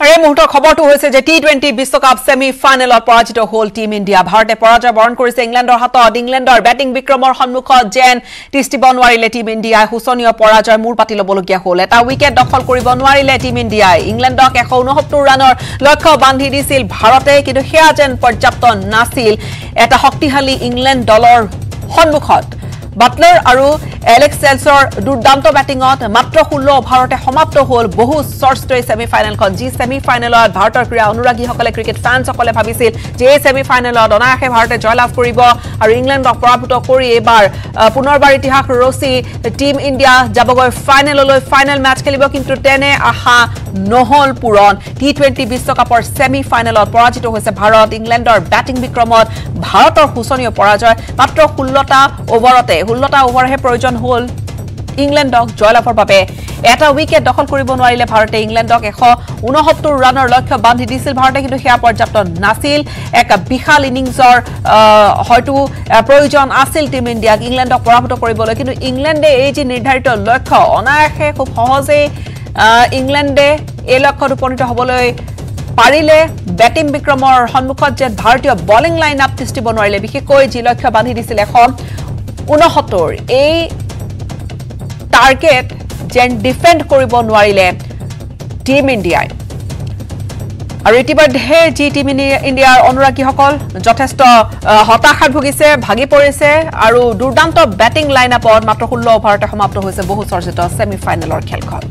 এই মুহূৰ্তৰ খবৰটো হৈছে যে T20 বিশ্বকাপ সেমি ফাইনেলত পৰাজিত হ'ল টিম ইণ্ডিয়া ভাৰতে পৰাজয় বৰণ কৰিছে ইংলেণ্ডৰ হাতত ইংলেণ্ডৰ বেটিং বিক্ৰমৰ সন্মুখত যেন তিষ্টিব নোৱাৰিলে টিম ইণ্ডিয়াই হুচনীয় পৰাজয় মূৰ পাতি ল'বলগীয়া হ'ল এটা উইকেট দখল কৰিব নোৱাৰিলে টিম ইণ্ডিয়াই ইংলেণ্ডক 169 ৰানৰ লক্ষ্য বান্ধি দিছিল ভাৰতে কিন্তু সেয়া যেন পৰ্যাপ্ত নাছিল এটা শক্তিশালী ইংলেণ্ড দলৰ সন্মুখত বাটলাৰ আৰু এলেক্স সেলছৰ দুৰ্দান্ত বেটিঙত মাত্ৰ 16 অভাৰতে সমাপ্ত হ'ল বহু চৰ্চটে সেমিফাইনেলখন জি সেমিফাইনেলত ভাৰতৰ ক্ৰীড়া অনুৰাগীসকলে ক্ৰিকেট ফ্যান্সকলে ভাবিছিল যে এই সেমিফাইনেলত অনায়াসে ভাৰতে জয়লাভ কৰিব আৰু ইংলেণ্ডক পৰাভূত কৰি এবাৰ পুনৰবাৰ ইতিহাস ৰচি টিম ইণ্ডিয়া যাবগৈ ফাইনেললৈ ফাইনেল মেচ খেলিব কিন্তু তেনে আশা নহল পূৰণ T20 বিশ্বকাপৰ সেমিফাইনেলত পৰাজিত হৈছে ভাৰত ইংলেণ্ডৰ বেটিং বিক্ৰমত ভাৰতৰ হুচনীয় পৰাজয় মাত্ৰ 16টা ওভাৰতে 16টা ওভাৰহে প্ৰয়োজন হল ইংলেণ্ডক জয়লাভৰ বাবে এটা উইকেট দখল কৰিব নোৱাৰিলে ভাৰতে ইংলেণ্ডক 169 ৰানৰ লক্ষ্য বান্ধি দিছিল ভাৰতে কিন্তু সেয়া পৰ্যাপ্ত নাছিল এক বিশাল ইনিংছৰ হয়তো প্ৰয়োজন আছিল টিম ইণ্ডিয়াক ইংলেণ্ডক পৰাভূত কৰিবলৈ কিন্তু ইংলেণ্ডে এই যে নিৰ্ধাৰিত লক্ষ্য অনায়াসে খুব সহজে ইংলেণ্ডে এই লক্ষ্যত উপনীত হ'বলৈ পাৰিলে বেটিং বিক্ৰমৰ সন্মুখত যে ভাৰতীয় বলিং লাইন আপ তিষ্টিব নোৱাৰিলে বিশেষকৈ যি লক্ষ্য বান্ধি দিছিল 169 এই টাৰ্গেট যেন ডিফেন্ড কৰিব নোৱাৰিলে টিম ইণ্ডিয়াই আৰু ইতিমধ্যে যি টিম ইণ্ডিয়াৰ অনুৰাগীসকল যথেষ্ট হতাশাত ভুগিছে ভাগি পৰিছে আৰু দুৰ্দান্ত বেটিং লাইন আপত মাত্ৰ 16 অভাৰতে সমাপ্ত হৈছে বহু চৰ্চিত সেমিফাইনেলৰ খেলখন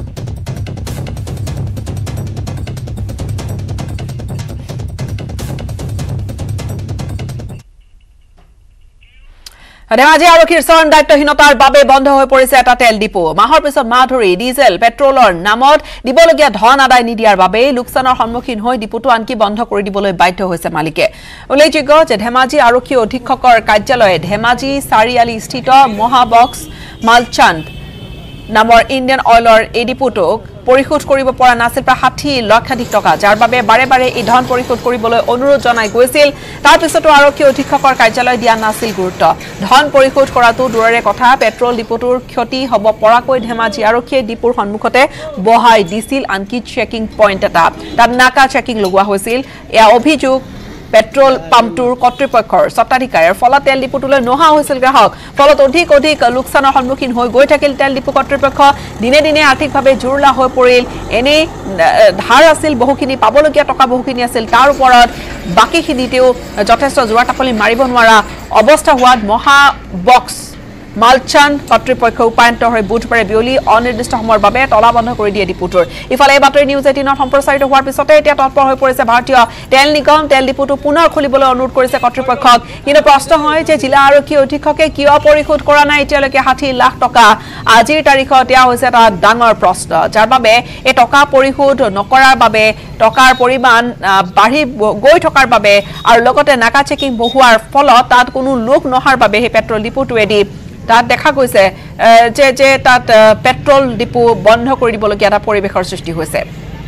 ধেমাজি আৰক্ষীৰ চৰণ দায়িত্বহীনতাৰ বাবে বন্ধ হৈ পৰিছে এটা তেল ডিপো মাহৰ পিছত মাহ ধৰি ডিজেল পেট্ৰলৰ নামত দিবলগীয়া ধন আদায় নিদিয়াৰ বাবে লোকচানৰ সন্মুখীন হৈ ডিপোটো আনকি বন্ধ কৰি দিবলৈ বাধ্য হৈছে মালিকে উল্লেখযোগ্য যে ধেমাজি আৰক্ষী অধীক্ষকৰ কাৰ্যালয়ে ধেমাজি চাৰিআলি স্থিত মহাবক্স মালচান্দ নামৰ ইণ্ডিয়ান অইলৰ এই ডিপোটোক পৰিশোধ কৰিব পৰা নাছিল প্ৰায় 60 লক্ষাধিক টকা যাৰ বাবে বাৰে বাৰে এই ধন পৰিশোধ কৰিবলৈ অনুৰোধ জনাই গৈছিল তাৰ পিছতো আৰক্ষী অধীক্ষকৰ কাৰ্যালয় দিয়া নাছিল গুৰুত্ব ধন পৰিশোধ কৰাটো দূৰৰে কথা পেট্ৰল ডিপোটোৰ ক্ষতি হ'ব পৰাকৈ ধেমাজি আৰক্ষীয়ে ডিপোৰ সন্মুখতে বহাই দিছিল আনকি চেকিং পইণ্ট এটা তাত নাকা চেকিং লগোৱা হৈছিল এয়া অভিযোগ পেট্ৰল পাম্পটোৰ কৰ্তৃপক্ষৰ স্বত্বাধিকাৰীৰ ফলত তেল ডিপোটোলৈ নহা হৈছিল গ্ৰাহক ফলত অধিক লোকচানৰ সন্মুখীন হৈ গৈ থাকিল তেল ডিপো কৰ্তৃপক্ষ দিনে দিনে আৰ্থিকভাৱে জুৰুলা হৈ পৰিল এনে ধাৰ আছিল বহুখিনি পাবলগীয়া টকা বহুখিনি আছিল তাৰ ওপৰত বাকিখিনিতেও যথেষ্ট জোৰা টাপলি মাৰিব নোৱাৰা অৱস্থা হোৱাত মহাবক্স মালচান্দ কৰ্তৃপক্ষ উপায়ন্ত হৈ বুধবাৰে বিয়লি অনিৰ্দিষ্ট সময়ৰ বাবে তলা বন্ধ কৰি দিয়ে ডিপোটোৰ ইফালে এই বাতৰি নিউজ 18ত সম্প্ৰচাৰিত হোৱাৰ পিছতে এতিয়া তৎপৰ হৈ পৰিছে ভাৰতীয় তেল নিগম তেল ডিপোটো পুনৰ খুলিবলৈ অনুৰোধ কৰিছে কৰ্তৃপক্ষক কিন্তু প্ৰশ্ন হয় যে জিলা আৰক্ষী অধীক্ষকে কিয় পৰিশোধ কৰা নাই এতিয়ালৈকে 60 লাখ টকা আজিৰ তাৰিখত এয়া হৈছে এটা ডাঙৰ প্ৰশ্ন যাৰ বাবে এই টকা পৰিশোধ নকৰাৰ বাবে টকাৰ পৰিমাণ বাঢ়ি গৈ থকাৰ বাবে আৰু লগতে নাকা চেকিং বহুৱাৰ ফলত তাত কোনো লোক নহাৰ বাবে এই পেট্ৰল ডিপোটোৱেদি তাত দেখা গৈছে যে তাত পেট্ৰল ডিপো বন্ধ কৰি দিবলগীয়া এটা পৰিৱেশৰ সৃষ্টি হৈছে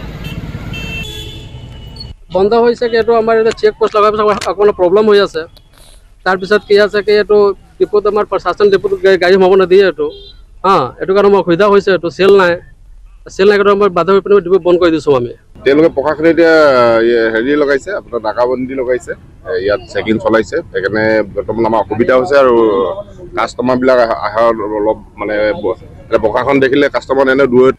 বন্ধ হৈছে কি এটো আমাৰ এটা চেক পোষ্ট লগাব অকমান প্ৰবলেম হৈ আছে তাৰ পিছত কি আছে কি এটো ডিপোত আমাৰ প্ৰশাসন ডিপোত গাড়ী সোমাব নিদিয়ে এটো এটো কাৰণ মই সুবিধা হৈছে এটো সেল নাই কাৰণ মই বাধা হৈ পিনে ডিপো বন্ধ কৰি দিছো আমি তেওঁলোকে প্ৰশাসনে এতিয়া হেৰি লগাইছে আপোনাৰ নাকাবন্দী লগাইছে ইয়াত চেকিং চলাইছে সেইকাৰণে বৰ্তমান আমাৰ অসুবিধা হৈছে আৰু কাষ্টমাৰ বিলাক আহাৰ অলপ মানে প্ৰশাসন দেখিলে কাষ্টমাৰ এনে দূৰত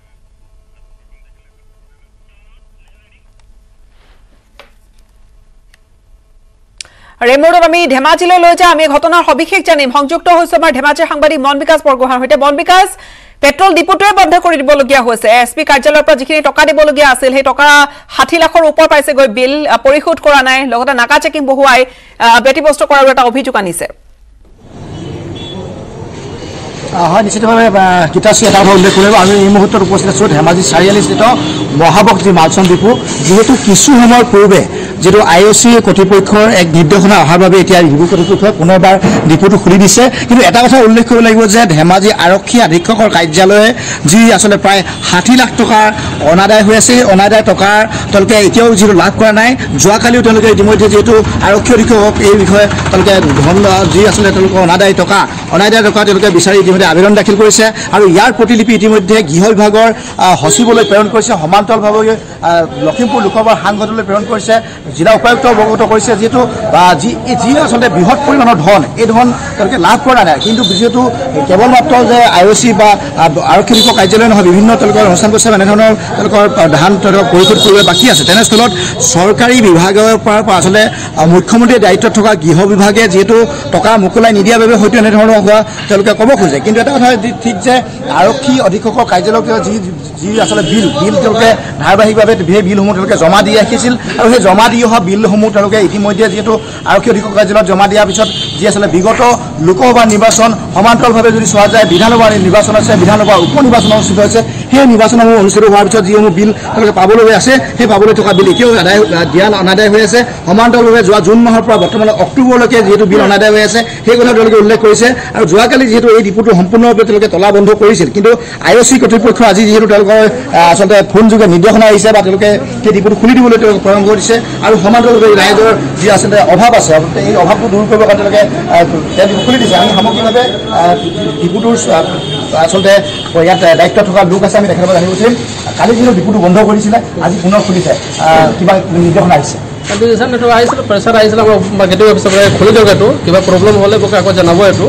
ৰেমোডত আমি ধেমাজিলৈ লৈ যাম আমি ঘটনাৰ সবিশেষ জানিম সংযুক্ত হৈছে আমাৰ ধেমাজিৰ সাংবাদিক মন বিকাশ বৰগোহাঁইৰ সৈতে মন বিকাশ পেট্ৰল ডিপোটোৱে বন্ধ কৰি দিবলগীয়া হৈছে এছপি কাৰ্যালয়ৰ পৰা যিখিনি টকা দিবলগীয়া আছিল সেই টকা 60 লাখৰ ওপৰ পাইছে গৈ বিল পৰিশোধ কৰা নাই লগতে নাকা চেকিং বহুৱাই ব্যতিব্যস্ত কৰাৰ এটা অভিযোগ আনিছে হয় নিশ্চিতভাৱে গীতাশ্ৰী এটা কথা উল্লেখ কৰিব আমি এই মুহূৰ্তত উপস্থিত আছোঁ ধেমাজি চাৰিআলি স্থিত মহাবক্স মালচান্দ ডিপো যিহেতু কিছু সময়ৰ পূৰ্বে যেটো IOC কৰ্তৃপক্ষৰ এক নিৰ্দেশনা অহাৰ বাবে এতিয়া ৰিভিউ কৰ্তৃপক্ষই পুনৰবাৰ ডিপোটো খুলি দিছে কিন্তু এটা কথা উল্লেখ কৰিব লাগিব যে ধেমাজি আৰক্ষী অধীক্ষকৰ কাৰ্যালয়ে যি আসলে প্ৰায় 60 লাখ টকাৰ অনাদায় হৈ আছে অনাদায় টকাৰ তেওঁলোকে এতিয়াও যিটো লাভ কৰা নাই যোৱাকালিও তেওঁলোকে ইতিমধ্যে যেটো আৰক্ষী অধীক্ষকক এই বিষয়ে তেওঁলোকে ধন যি আসলে তেওঁলোকৰ অনাদায় টকা তেওঁলোকে বিচাৰি ইতিমধ্যে আবেদন দাখিল কৰিছে আৰু ইয়াৰ প্ৰতিলিপি ইতিমধ্যে গৃহ বিভাগৰ সচিবলৈ প্ৰেৰণ কৰিছে সমান্তৰালভাৱে লখিমপুৰ লোকসভাৰ সাংসদলৈ প্ৰেৰণ কৰিছে জিলা উপায়ুক্ত অৱগত কৰিছে যেটো যি আসলে বৃহৎ পৰিমাণৰ ধন এই ধন তেওঁলোকে লাভ কৰা নাই কিন্তু যেটো কেৱল মাত্ৰ যে IOC বা আৰক্ষী অধীক্ষক কাৰ্যালয় নহয় বিভিন্ন তেওঁলোকৰ অনুষ্ঠান কৰিছে এনেধৰণৰ তেওঁলোকৰ ধান পৰিশোধ কৰিব বাকী আছে তেনেস্থলত চৰকাৰী বিভাগৰ পৰা আসলে মুখ্যমন্ত্ৰীৰ দায়িত্বত থকা গৃহ বিভাগে যেটো টকা মুকলাই নিদিয়াৰ বাবে হয়তো এনেধৰণৰ হোৱা তেওঁলোকে ক'ব খোজে কিন্তু এটা কথা ঠিক যে আৰক্ষী অধীক্ষকৰ কাৰ্যালয়ক যি আসলে বিল তেওঁলোকে ধাৰাবাহিকভাৱে সেই বিলসমূহ তেওঁলোকে জমা দি ৰাখিছিল আৰু সেই জমা দি অহা বিলসমূহ তেওঁলোকে ইতিমধ্যে যেটো আৰক্ষী অধীক্ষক কাৰ্যালয়ত জমা দিয়াৰ পিছত যি আসলে বিগত লোকসভা নিৰ্বাচন সমান্তৰালভাৱে যদি চোৱা যায় বিধানসভা নিৰ্বাচন আছে বিধানসভা উপ নিৰ্বাচন অনুষ্ঠিত হৈছে সেই নিৰ্বাচনসমূহ অনুষ্ঠিত হোৱাৰ পিছত যিসমূহ বিল তেওঁলোকে পাবলৈ আছে সেই পাবলৈ থকা বিল এতিয়াও অনাদায় হৈ আছে সমান্তৰালভাৱে যোৱা জুন মাহৰ পৰা বৰ্তমান অক্টোবৰলৈকে যিহেতু বিল অনাদায় হৈ আছে সেই কথা তেওঁলোকে উল্লেখ কৰিছে আৰু যোৱাকালি যিহেতু এই ডিপোটো সম্পূৰ্ণৰূপে তেওঁলোকে তলা বন্ধ কৰিছিল কিন্তু IOC কৰ্তৃপক্ষ আজি যিহেতু তেওঁলোকৰ আচলতে ফোন যোগে নিৰ্দেশনা আহিছে বা তেওঁলোকে সেই ডিপোটো খুলি দিবলৈ তেওঁলোকে পৰামৰ্শ কৰিছে আৰু সমান্তৰালভাৱে ৰাইজৰ যি আচলতে অভাৱ আছে এই অভাৱটো দূৰ কৰিবৰ কাৰণে তেওঁলোকে ডিপো খুলি দিছে আমি সামগ্ৰিকভাৱে ডিপোটোৰ আচলতে ইয়াত দায়িত্ব থকা লোক আছে আমি দেখাব জানিব বিচাৰিম কালি যিহেতু ডিপোটো বন্ধ কৰিছিলে আজি পুনৰ খুলিছে কিবা নিৰ্দেশনা আহিছে এইটো আহিছিলে প্ৰেছাৰ আহিছিলে আমাৰ মাৰ্কেটিং অফিচৰ পৰা খুলি দিয়ক এইটো কিবা প্ৰব্লেম হ'লে মোক আকৌ জনাব এইটো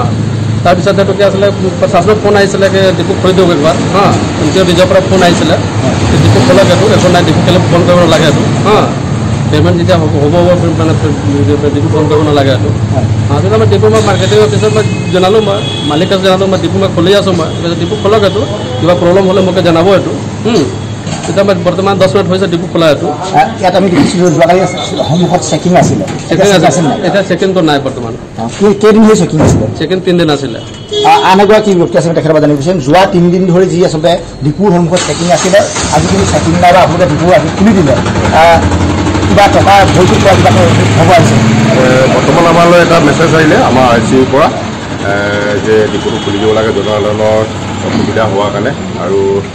তাৰপিছত এইটো কি আছিলে প্ৰশাসনৰ ফোন আহিছিলে কি ডিপো খুলি দিয়ক একবাৰ এতিয়াও নিজৰ পৰা ফোন আহিছিলে ডিপো খোলক এইটো একো নাই ডিপো কেলে বন্ধ কৰিব নালাগে এইটো পেমেণ্ট যেতিয়া হ'ব মানে ডিপো বন্ধ কৰিব নালাগে এইটো তেতিয়া মই ডিপো মই মাৰ্কেটিং অফিচত মই জনালোঁ মই মালিকক জনালোঁ মই ডিপো মই খুলি আছোঁ মই ডিপো খোলক এইটো কিবা প্ৰব্লেম হ'লে মোকে জনাব এইটো তেতিয়া মই বৰ্তমান 10 মিনিট হৈছে ডিপো খোলা এইটো ইয়াত আমি দেখিছিলোঁ যোৱাকালি সন্মুখত চেকিং আছিলে এতিয়া চেকিংটো নাই বৰ্তমান কেইদিন হৈ চেকিং আছিলে চেকিং 3 দিন আছিলে আন এগৰাকী ব্যক্তি আছে তেখেতৰ জানিব বিচাৰিম যোৱা 3 দিন ধৰি যি আচলতে ডিপুৰ সন্মুখত চেকিং আছিলে আজি কিন্তু চেকিং নাই বা আপোনালোকে ডিপু আজি খুলি দিলে কিবা টকা ভৰ্তি কৰা কিবা হ'ব আহিছে বৰ্তমান আমালৈ এটা মেছেজ আহিলে আমাৰ ICUৰ পৰা যে ডিপুটো খুলি দিব লাগে জনসাধাৰণৰ অসুবিধা হোৱাৰ কাৰণে আৰু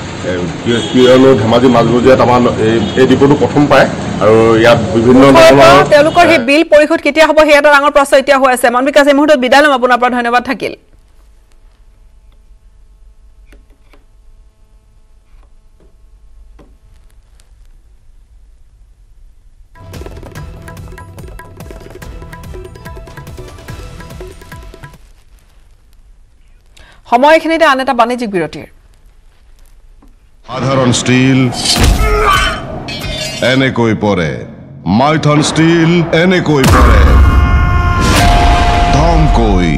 PSPL ধেমাজি মাজমজিয়াত আমাৰ এই ডিপুটো প্ৰথম পায় আৰু ইয়াত বিভিন্ন ধৰণৰ তেওঁলোকৰ সেই বিল পৰিশোধ কেতিয়া হ'ব সেই এটা ডাঙৰ প্ৰশ্ন এতিয়া হৈ আছে মানবিকাশ এই মুহূৰ্তত বিদায় ল'ম আপোনাৰ পৰা ধন্যবাদ থাকিল সময়খিনিতে আন এটা বাণিজ্যিক বিৰতিৰ সাধারণ স্টিল এনেকৈ পরে মাইথন স্টিল এনেকৈ পরে ধমকৈ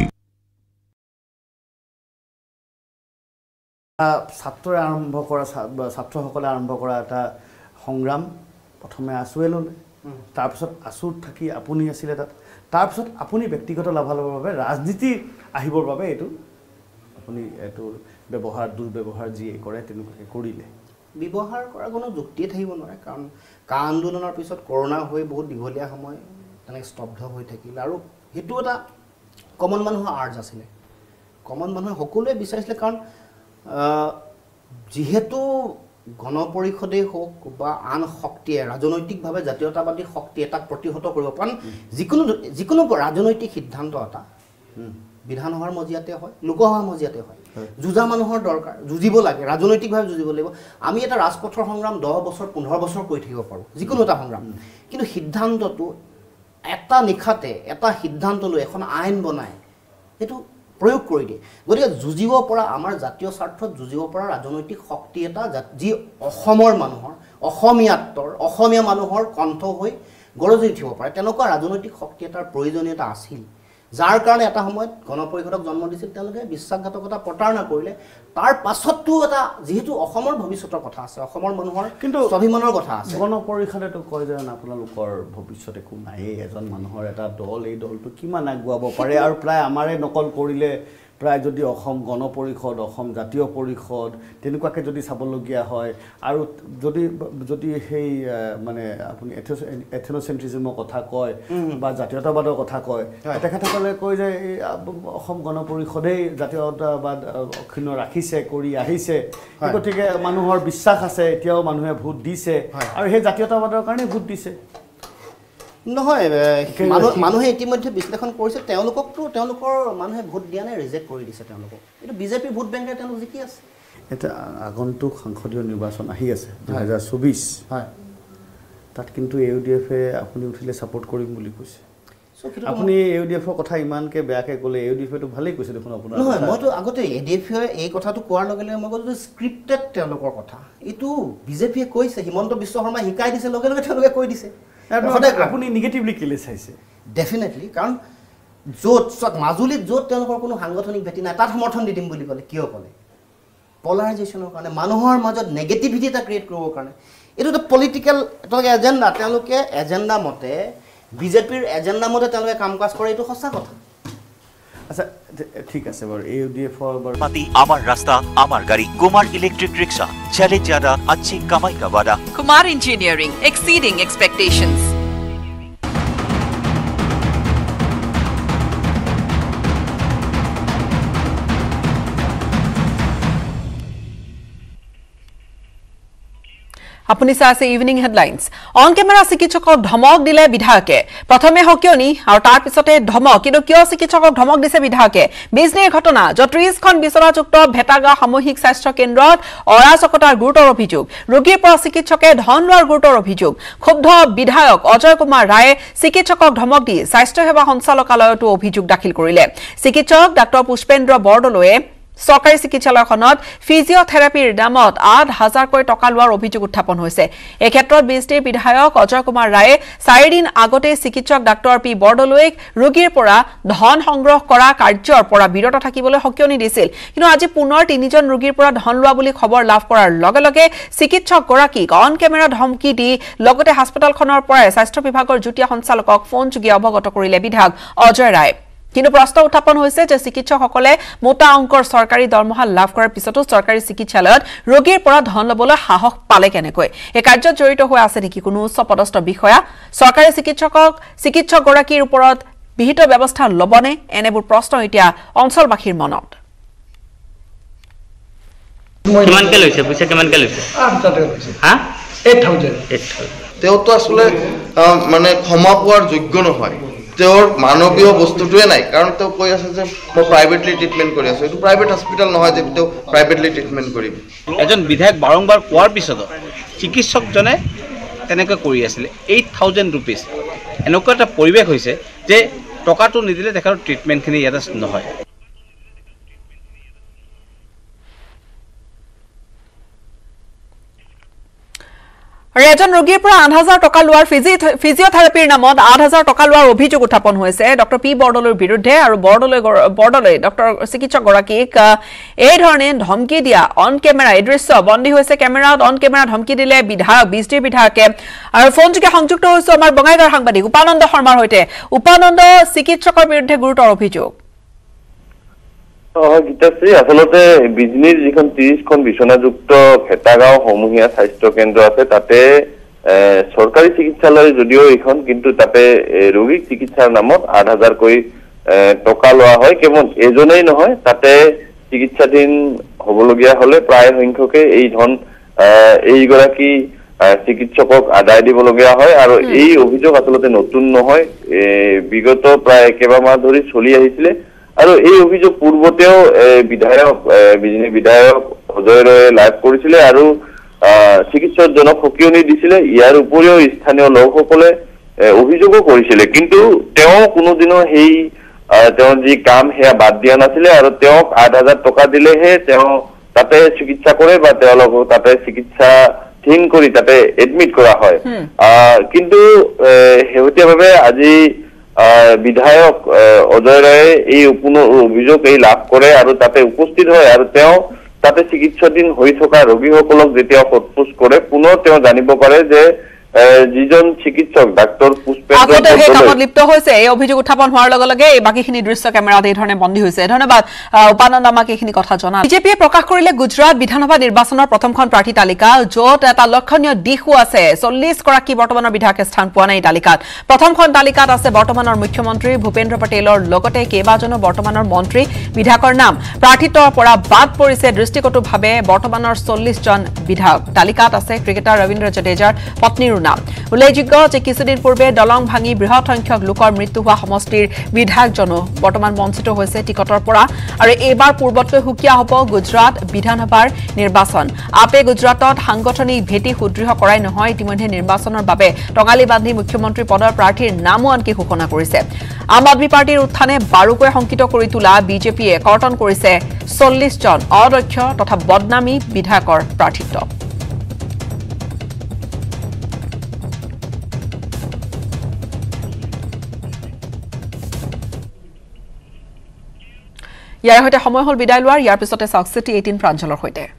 ছাত্ৰসকলে আৰম্ভ কৰা এটা সংগ্ৰাম প্ৰথমে আছুৱে ল'লে তাৰপিছত আছুত থাকি আপুনি আছিলে তাত তাৰপিছত আপুনি ব্যক্তিগত লাভালাভৰ বাবে ৰাজনীতি আহিবৰ বাবে এইটো আপুনি এইটো ব্যৱহাৰ দুৰ্ব্যৱহাৰ যিয়ে কৰে তেনেকুৱাকৈ কৰিলে ব্যৱহাৰ কৰা কোনো যুক্তিয়ে থাকিব নোৱাৰে কাৰণ কা আন্দোলনৰ পিছত কৰোনা হৈ বহুত দীঘলীয়া সময় তেনেকৈ স্তব্ধ হৈ থাকিল আৰু সেইটো এটা কমন মানুহৰ আৰ্জ আছিলে কমন মানুহে সকলোৱে বিচাৰিছিলে কাৰণ যিহেতু গণপৰিষদেই হওক বা আন শক্তিয়ে ৰাজনৈতিকভাৱে জাতীয়তাবাদী শক্তি এটাক প্ৰতিহত কৰিব কাৰণ যিকোনো ৰাজনৈতিক সিদ্ধান্ত এটা বিধানসভাৰ মজিয়াতে হয় লোকসভাৰ মজিয়াতে হয় যুঁজা মানুহৰ দৰকাৰ যুঁজিব লাগে ৰাজনৈতিকভাৱে যুঁজিব লাগিব আমি এটা ৰাজপথৰ সংগ্ৰাম 10 বছৰ 15 বছৰ কৰি থাকিব পাৰোঁ যিকোনো এটা সংগ্ৰাম কিন্তু সিদ্ধান্তটো এটা নিখাতে এটা সিদ্ধান্ত লৈ এখন আইন বনাই সেইটো প্ৰয়োগ কৰি দিয়ে গতিকে যুঁজিব পৰা আমাৰ জাতীয় স্বাৰ্থত যুঁজিব পৰা ৰাজনৈতিক শক্তি এটা যি অসমৰ মানুহৰ অসমীয়া মানুহৰ কণ্ঠ হৈ গৰজি উঠিব পাৰে তেনেকুৱা ৰাজনৈতিক শক্তি এটাৰ প্ৰয়োজনীয়তা আছিল যাৰ কাৰণে এটা সময়ত গণপৰিষদক জন্ম দিছিল তেওঁলোকে বিশ্বাসঘাতকতা প্ৰতাৰণা কৰিলে তাৰ পাছতটো এটা যেহেতু অসমৰ ভৱিষ্যতৰ কথা আছে অসমৰ মানুহৰ কিন্তু স্বাভিমানৰ কথা আছে গণপৰিষদেতো কয় যে আপোনালোকৰ ভৱিষ্যত একো নাই এজন মানুহৰ এটা দল এই দলটো কিমান আগুৱাব পাৰে আৰু প্ৰায় আমাৰে নকল কৰিলে প্ৰায় যদি অসম গণ পৰিষদ অসম জাতীয় পৰিষদ তেনেকুৱাকৈ যদি চাবলগীয়া হয় আৰু যদি সেই মানে আপুনি এথেনোচেন্ট্ৰিজিমৰ কথা কয় বা জাতীয়তাবাদৰ কথা কয় তেখেতসকলে কয় যে এই অসম গণ পৰিষদেই জাতীয়তাবাদ অক্ষুণ্ণ ৰাখিছে কৰি আহিছে গতিকে মানুহৰ বিশ্বাস আছে এতিয়াও মানুহে ভোট দিছে আৰু সেই জাতীয়তাবাদৰ কাৰণে ভোট দিছে নহয় মানুহে ইতিমধ্যে বিশ্লেষণ কৰিছে তেওঁলোকৰ মানুহে ভোট দিয়া নাই ৰিজেক্ট কৰি দিছে তেওঁলোকক এইটো বিজেপি ভোট বেংকে তেওঁলোক জিকি আছে এটা আগন্তুক সংসদীয় নিৰ্বাচন আহি আছে 2024 হয় তাত কিন্তু ইউডিএফে আপুনি উঠিলে সাপোৰ্ট কৰিম বুলি কৈছে আপুনি ইউডিএফৰ কথা ইমানকে বেয়াকে ক'লে ইউডিএফে তো ভালেই কৈছে দেখোন আপোনাৰ নহয় মইতো আগতে ইউডিএফে এই কথাটো কোৱাৰ লগে লগে মই কৈছো স্ক্ৰিপ্টেড তেওঁলোকৰ কথা এইটো বিজেপিয়ে কৈছে হিমন্ত বিশ্ব শৰ্মা শিকাই দিছে লগে লগে তেওঁলোকে কৈ দিছে আপুনি নিগেটিভলি কেলে চাইছে ডেফিনেটলি কাৰণ য'ত মাজুলীত য'ত তেওঁলোকৰ কোনো সাংগঠনিক ভেটি নাই তাত সমৰ্থন দি দিম বুলি ক'লে কিয় ক'লে পলাৰাইজেশ্যনৰ কাৰণে মানুহৰ মাজত নেগেটিভিটি এটা ক্ৰিয়েট কৰিবৰ কাৰণে এইটো এটা পলিটিকেল এটা এজেণ্ডা তেওঁলোকে এজেণ্ডা মতে বিজেপিৰ এজেণ্ডা মতে তেওঁলোকে কাম কাজ কৰে এইটো সঁচা কথা আচ্ছা ঠিক আছে বাৰু ইউডিএফৰ माती आमार रास्ता आमार गाड़ी कुमार इलेक्ट्रिक रिक्शा चले ज्यादा अच्छी कमाई का वादा Kumar Engineering, exceeding expectations. আপুনি চাইছে ইভিনিং হেডলাইন্স অন কেমেৰা চিকিৎসকক ধমক দিলে বিধায়কে প্ৰথমে হকিয়নি আৰু তাৰ পিছতে ধমক কিন্তু কিয় চিকিৎসকক ধমক দিছে বিধায়কে বিজনেৰ ঘটনা যত 30খন বিচনাযুক্ত ভেটাগা সামূহিক স্বাস্থ্য কেন্দ্ৰত অৰাজকতাৰ গুৰুতৰ অভিযোগ ৰোগীৰ পৰা চিকিৎসকে ধন লোৱাৰ গুৰুতৰ অভিযোগ ক্ষুব্ধ বিধায়ক অজয় কুমাৰ ৰায়ে চিকিৎসকক ধমক দি স্বাস্থ্য সেৱা সঞ্চালকালয়তো অভিযোগ দাখিল কৰিলে চিকিৎসক ডাক্তৰ পুষ্পেন্দ্ৰ বৰদলৈয়ে সরকারি চিকিৎসালয়খনত ফিজিওথেরাপির নামত ৮,০০০ টকা লোৱাৰ অভিযোগ উত্থাপন হৈছে এই ক্ষেত্ৰত বিজেপিৰ বিধায়ক অজয় কুমাৰ ৰায়ে 4 দিন আগতে চিকিৎসক ডাক্তৰ পি বৰদলৈক ৰোগীৰ পৰা ধন সংগ্ৰহ কৰা কাৰ্যৰ পৰা বিৰত থাকিবলৈ হকিয়নি দিছিল কিন্তু আজি পুনৰ 3জন ৰোগীৰ পৰা ধন লোৱা বুলি খবৰ লাভ কৰাৰ লগে লগে চিকিৎসক গৰাকীক অন কেমেৰা ধমকি দি লগতে হাস্পতালখনৰ পৰা স্বাস্থ্য বিভাগৰ যুটীয়া সঞ্চালকক ফোন যোগে অৱগত কৰিলে বিধায়ক অজয় ৰায় কিন্তু প্ৰশ্ন উত্থাপন হৈছে যে চিকিৎসকসকলে মোটা অংকৰ চৰকাৰী দৰমহা লাভ কৰাৰ পিছতো চৰকাৰী চিকিৎসালয়ত ৰোগীৰ পৰা ধন লবলৈ সাহস পালে কেনেকৈ এই কাৰ্যত জড়িত হৈ আছে নেকি কোনো উচ্চপদস্থ বিষয়া চৰকাৰী চিকিৎসক গৰাকীৰ ওপৰত বিহিত ব্যৱস্থা লবনে এনেবোৰ প্ৰশ্ন এতিয়া অঞ্চলবাসীৰ মনত কিমানকে লৈছে পইচা কিমানকে লৈছে 8,000 তেওঁতো আসলে মানে ক্ষমা পোৱাৰ যোগ্য নহয় তেওঁৰ মানৱীয় বস্তুটোৱে নাই কাৰণ তেওঁ কৈ আছে যে মই প্ৰাইভেটলি ট্ৰিটমেণ্ট কৰি আছো এইটো প্ৰাইভেট হস্পিটেল নহয় যে তেওঁ প্ৰাইভেটলি ট্ৰিটমেণ্ট কৰিম এজন বিধায়ক বাৰংবাৰ কোৱাৰ পিছত চিকিৎসকজনে তেনেকৈ কৰি আছিলে 8,000 ৰুপিজ এনেকুৱা এটা পৰিৱেশ হৈছে যে টকাটো নিদিলে তেখেতৰ ট্ৰিটমেণ্টখিনি ইয়াতে নহয় এজন ৰোগীৰ পৰা 8,000 টকা লোৱাৰ ফিজিওথেৰাপিৰ নামত 8,000 টকা লোৱাৰ অভিযোগ উত্থাপন হৈছে ডক্টৰ পি বৰদলৈৰ বিৰুদ্ধে আৰু বৰদলৈ ডক্টৰ চিকিৎসক গৰাকীক এই ধৰণে ধমকি দিয়া অন কেমেৰা এই দৃশ্য বন্দী হৈছে কেমেৰাত অন কেমেৰা ধমকি দিলে বিধায়ক বিজেপিৰ বিধায়কে আৰু ফোন যোগে সংযুক্ত হৈছে আমাৰ বঙাইগাঁৱৰ সাংবাদিক উপানন্দ শৰ্মাৰ সৈতে উপানন্দ চিকিৎসকৰ বিৰুদ্ধে গুৰুতৰ অভিযোগ গীতাশ্ৰী আচলতে বিজনীৰ যিখন 30খন বিচনাযুক্ত ভেটাগাঁও সমূহীয়া স্বাস্থ্য কেন্দ্ৰ আছে তাতে চৰকাৰী চিকিৎসালয় যদিও এইখন কিন্তু তাতে ৰোগীক চিকিৎসাৰ নামত 8,000কৈ টকা লোৱা হয় কেৱল এজনেই নহয় তাতে চিকিৎসাধীন হ'বলগীয়া হলে প্ৰায় সংখ্যকে এই ধন এইগৰাকী চিকিৎসকক আদায় দিবলগীয়া হয় আৰু এই অভিযোগ আচলতে নতুন নহয় বিগত প্ৰায় কেইবামাহ ধৰি চলি আহিছিলে আৰু এই অভিযোগ পূৰ্বতেও বিজনী বিধায়ক অজয় ৰয়ে লাভ কৰিছিলে আৰু চিকিৎসকজনক সকিয়নি দিছিলে ইয়াৰ উপৰিও স্থানীয় লোকসকলে অভিযোগো কৰিছিলে কিন্তু তেওঁ কোনোদিনো সেই তেওঁৰ যি কাম সেয়া বাদ দিয়া নাছিলে আৰু তেওঁক 8,000 টকা দিলেহে তেওঁ তাতে চিকিৎসা কৰে বা তেওঁলোকক তাতে চিকিৎসাধীন কৰি তাতে এডমিট কৰা হয় কিন্তু শেহতীয়াভাৱে আজি বিধায়ক অজয় ৰায়ে এই অভিযোগ এই লাভ কৰে আৰু তাতে উপস্থিত হয় আৰু তেওঁ তাতে চিকিৎসাধীন হৈ থকা ৰোগীসকলক যেতিয়া সোধপোছ কৰে পুনৰ তেওঁ জানিব পাৰে যে যিজন চিকিৎসক ডাক্তৰ আগতে সেই কামত পুষ্পেন্দ্ৰ লিপ্ত হৈছে এই অভিযোগ উত্থাপন হোৱাৰ লগে লগে এই বাকীখিনি দৃশ্য কেমেৰাত এই ধৰণে বন্দী হৈছে ধন্যবাদ উপানন্দ আমাক এইখিনি কথা জনা বিজেপিয়ে প্ৰকাশ কৰিলে গুজৰাট বিধানসভা নিৰ্বাচনৰ প্ৰথমখন প্ৰাৰ্থী তালিকা য'ত এটা লক্ষণীয় দিশো আছে 40 গৰাকী বৰ্তমানৰ বিধায়কে স্থান পোৱা নাই তালিকাত প্ৰথমখন তালিকাত আছে বৰ্তমানৰ মুখ্যমন্ত্ৰী ভূপেন্দ্ৰ পটেলৰ লগতে কেইবাজনো বৰ্তমানৰ মন্ত্ৰী বিধায়কৰ নাম প্ৰাৰ্থিত্বৰ পৰা বাদ পৰিছে দৃষ্টিকটুভাৱে বৰ্তমানৰ 40 জন বিধায়ক তালিকাত আছে ক্ৰিকেটাৰ ৰবীন্দ্ৰ জাদেজাৰ পত্নীৰ নাম উল্লেখযোগ্য যে কিছুদিন পূৰ্বে দলং ভাঙি বৃহৎ সংখ্যক লোকৰ মৃত্যু হোৱা সমষ্টিৰ বিধায়কজনো বৰ্তমান বঞ্চিত হৈছে টিকটৰ পৰা আৰু এইবাৰ পূৰ্বতকৈ সুকীয়া হ'ব গুজৰাট বিধানসভাৰ নিৰ্বাচন আপে গুজৰাটত সাংগঠনিক ভেটি সুদৃঢ় কৰাই নহয় ইতিমধ্যে নিৰ্বাচনৰ বাবে টঙালি বান্ধি মুখ্যমন্ত্ৰী পদৰ প্ৰাৰ্থীৰ নামো আনকি ঘোষণা কৰিছে আম আদমি পাৰ্টিৰ উত্থানে বাৰুকৈ শংকিত কৰি তোলা বিজেপিয়ে কৰ্তন কৰিছে 40 জন অদক্ষ তথা বদনামী বিধায়কৰ প্ৰাৰ্থিত্ব ইয়াৰ সৈতে সময় হল বিদায় লোৱাৰ ইয়াৰ পিছতে চাওক T18 প্ৰাঞ্জলৰ সৈতে